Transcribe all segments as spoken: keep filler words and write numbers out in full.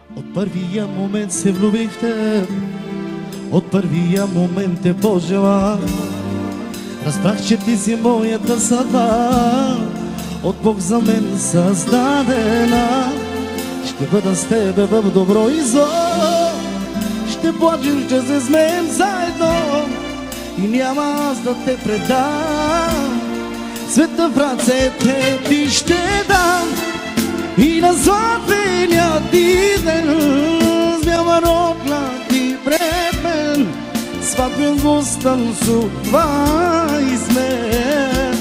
От първия момент се влюбих в теб, от първия момент те пожелах. Разбрах, че ти си моята съдба, от Бог за мен създадена. Ще бъда с тебе в добро и зло, ще плачем, ще се смеем заедно и няма аз да те предам. Света в ръцете ти ще дам и на славения ти ден с бяла рокля ти пред мен сватбен гост танцувай с мен.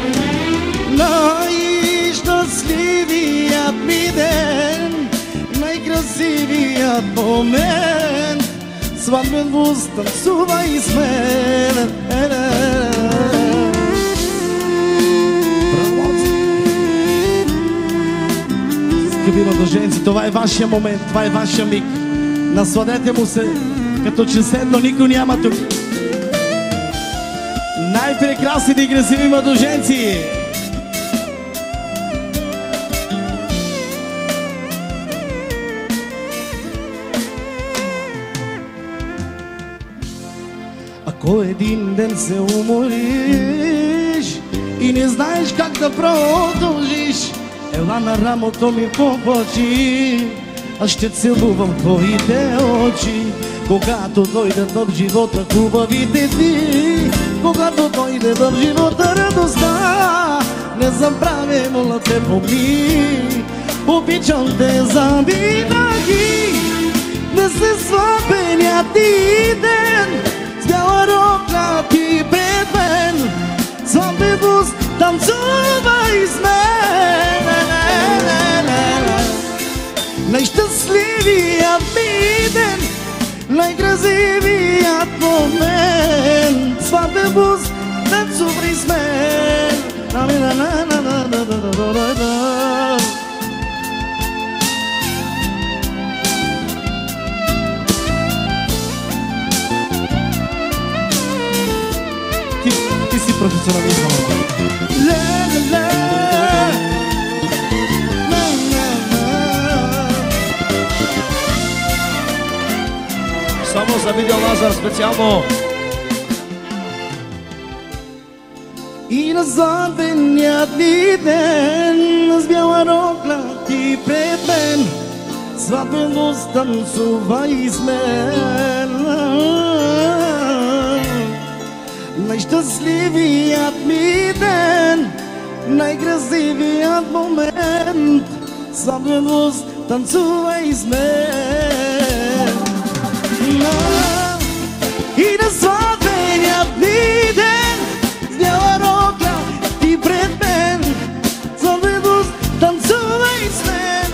Най-щастливият ми ден, най-красивият момент, сватбен гост танцувай с мен. Скъпи младоженци, това е вашия момент, това е вашия миг. Насладете му се, като че седно никой няма тук. Най-прекрасните и красиви младоженци! Ако един ден се умориш и не знаеш как да продължиш, ела на рамото ми поплачи, аз ще целувам твоите очи. Когато дойдат в живота хубавите дни, когато дойде в живота радостта, не забравяй, моля те, помни, обичам те за винаги. Да се слабения ти ден, с бяла рокля ти пред мен, слабивост танцувай с мен. Най-щастливият ми ден, най-красивият момент, слабивост танцувай с мен. Ти, ти си професионализъм. Само за Видео Лазар специално. И на славеният ни ден, с бяла рокля ти пред мен, сватбен гост танцувай с мен. Най-щастливият ми ден, най-красивият момент, сватбен гост танцувай с мен. И на славеният ми ден, с бяла рокля ти пред мен, сватбен гост танцувай с мен.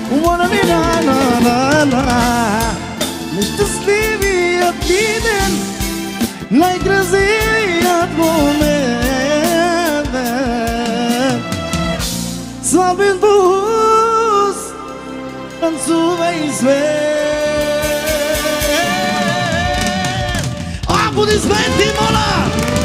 Най-щастливият ми ден, най-красивият момент, слабен гост танцувай с мен. Аплодисменти, моля!